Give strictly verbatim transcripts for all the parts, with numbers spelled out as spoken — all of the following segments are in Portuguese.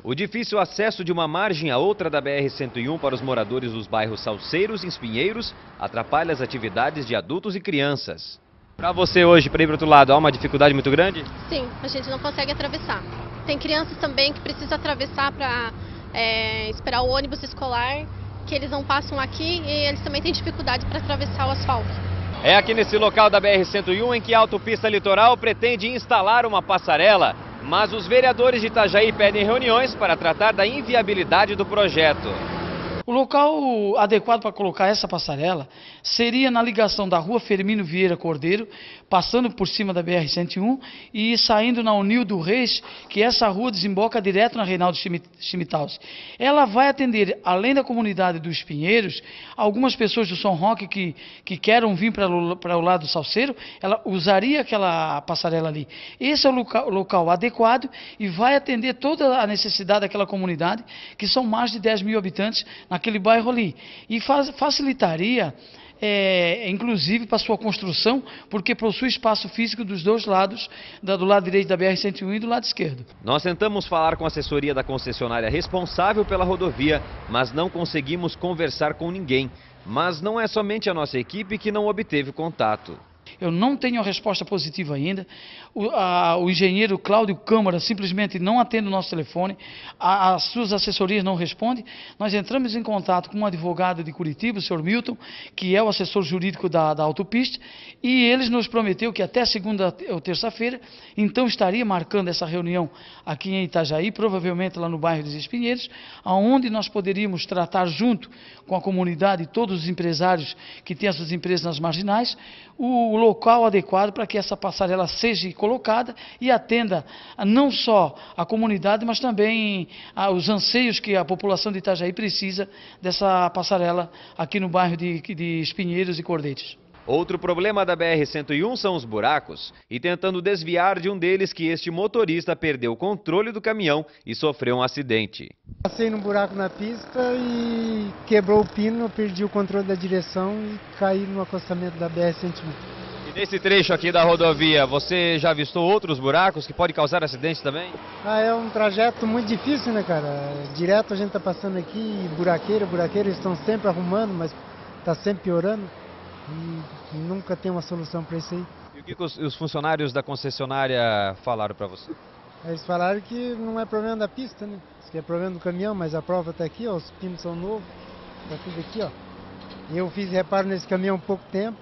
O difícil acesso de uma margem a outra da B R cento e um para os moradores dos bairros Salceiros e Espinheiros atrapalha as atividades de adultos e crianças. Para você hoje, para ir para o outro lado, há uma dificuldade muito grande? Sim, a gente não consegue atravessar. Tem crianças também que precisam atravessar para é, esperar o ônibus escolar, que eles não passam aqui e eles também têm dificuldade para atravessar o asfalto. É aqui nesse local da B R cento e um em que a Autopista Litoral pretende instalar uma passarela, mas os vereadores de Itajaí pedem reuniões para tratar da inviabilidade do projeto. O local adequado para colocar essa passarela seria na ligação da rua Firmino Vieira Cordeiro, passando por cima da B R cento e um e saindo na Unildo Reis, que essa rua desemboca direto na Reinaldo Schmitthausen. Ela vai atender, além da comunidade dos Pinheiros, algumas pessoas do São Roque que, que querem vir para o lado do Salceiro, ela usaria aquela passarela ali. Esse é o local, local adequado e vai atender toda a necessidade daquela comunidade, que são mais de dez mil habitantes naquele bairro ali, e faz, facilitaria, é, inclusive, para sua construção, porque possui espaço físico dos dois lados, da, do lado direito da B R cento e um e do lado esquerdo. Nós tentamos falar com a assessoria da concessionária responsável pela rodovia, mas não conseguimos conversar com ninguém. Mas não é somente a nossa equipe que não obteve contato. Eu não tenho a resposta positiva ainda. O, a, o engenheiro Cláudio Câmara simplesmente não atende o nosso telefone, a, as suas assessorias não respondem. Nós entramos em contato com um advogado de Curitiba, o senhor Milton, que é o assessor jurídico da, da autopista, e eles nos prometeu que até segunda ou terça-feira, então estaria marcando essa reunião aqui em Itajaí, provavelmente lá no bairro dos Espinheiros, onde nós poderíamos tratar junto com a comunidade e todos os empresários que têm essas empresas nas marginais, o local adequado para que essa passarela seja colocada e atenda não só a comunidade, mas também os anseios que a população de Itajaí precisa dessa passarela aqui no bairro de, de Espinheiros e Cordeiros. Outro problema da B R cento e um são os buracos, e tentando desviar de um deles que este motorista perdeu o controle do caminhão e sofreu um acidente. Passei num buraco na pista e quebrou o pino, eu perdi o controle da direção e caí no acostamento da B R cento e um. E nesse trecho aqui da rodovia, você já avistou outros buracos que podem causar acidentes também? Ah, é um trajeto muito difícil, né, cara? Direto a gente tá passando aqui, e buraqueira, buraqueira, eles estão sempre arrumando, mas tá sempre piorando. E nunca tem uma solução para isso aí. E o que os, os funcionários da concessionária falaram para você? Eles falaram que não é problema da pista, né? Isso que é problema do caminhão, mas a prova está aqui, ó, os pinos são novos, tá tudo aqui, ó. Eu fiz reparo nesse caminhão há pouco tempo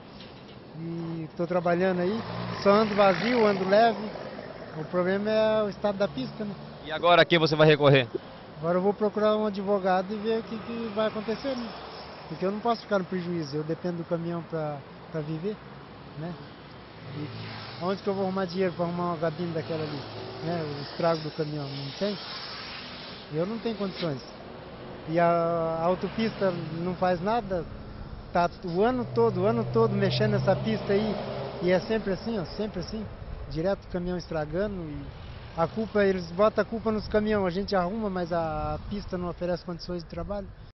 e estou trabalhando aí. Só ando vazio, ando leve. O problema é o estado da pista, né? E agora a quem você vai recorrer? Agora eu vou procurar um advogado e ver o que, que vai acontecer, né? Porque eu não posso ficar no prejuízo, eu dependo do caminhão para viver, né? E onde que eu vou arrumar dinheiro para arrumar uma gabine daquela ali? Né? O estrago do caminhão, não tem? Eu não tenho condições. E a, a autopista não faz nada, tá o ano todo, o ano todo mexendo nessa pista aí, e é sempre assim, ó, sempre assim, direto o caminhão estragando, e a culpa, eles botam a culpa nos caminhões, a gente arruma, mas a, a pista não oferece condições de trabalho.